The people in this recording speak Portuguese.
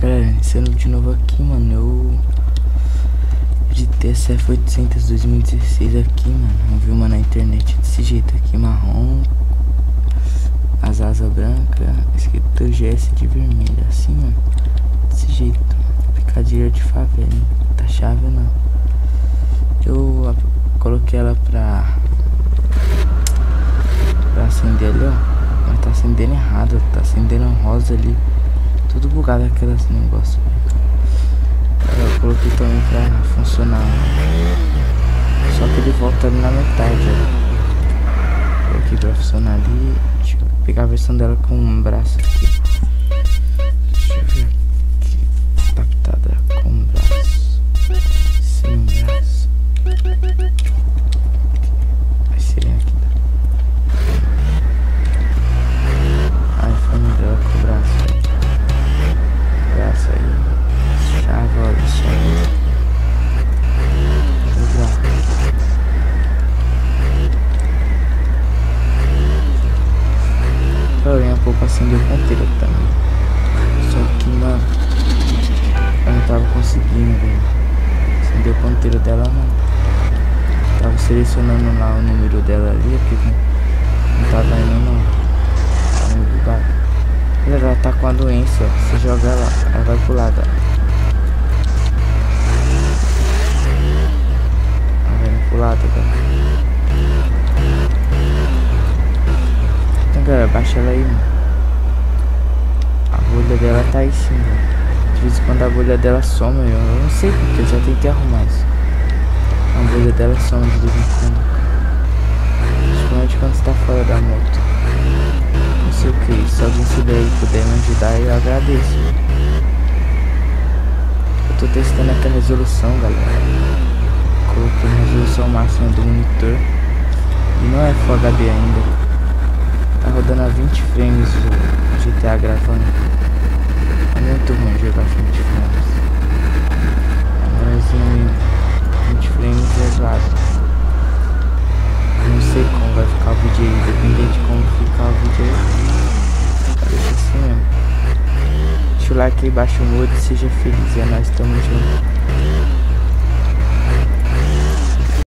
Galera, iniciando de novo aqui, mano. Eu editei essa F800 2016 aqui, mano. Eu vi uma na internet desse jeito aqui, marrom, as asas brancas, escrito GS de vermelho, assim, mano. Desse jeito, picadilha de favela, hein? Tá chave não. Eu coloquei ela pra acender ali, ó. Mas tá acendendo errado, tá acendendo rosa ali. Tudo bugado aqueles negócios. Eu coloquei também pra funcionar. Só que ele volta ali na metade, ó. Coloquei pra funcionar ali. Deixa eu pegar a versão dela com um braço aqui. Deixa eu ver aqui. Adaptada com um braço. Sem um braço. Vai ser aqui. Ai, foi melhor com o braço aí. Braço aí. Chave, olha, chave. Porém, um pouco acender o ponteiro também. Só que, mano, eu não tava conseguindo, velho. Acender o ponteiro dela, não. Tava selecionando lá o número dela ali, porque não tava indo, não. Tava meio bugado. Galera, ela tá com a doença. Você joga ela vai pro lado. Ela vai pro lado, galera. Então, galera, baixa ela aí, mano. A bolha dela tá aí sim, velho. De vez em quando a bolha dela some, eu não sei porque, eu já tentei arrumar isso. A bolha dela some de vez em quando. Principalmente quando você tá fora da moto. Não sei o que, se alguém souber aí puder me ajudar, eu agradeço. Eu tô testando aqui a resolução, galera. Coloquei a resolução máxima do monitor e não é Full HD ainda. Tá rodando a 20 frames o GTA gravando. É muito ruim jogar 20 frames. Mas em 20 frames é zoado. Não sei como vai ficar o vídeo aí, dependendo de como ficar o vídeo aí. Deixa assim mesmo. Deixa o like aí, baixa o mood e seja feliz. É nós, tamo junto.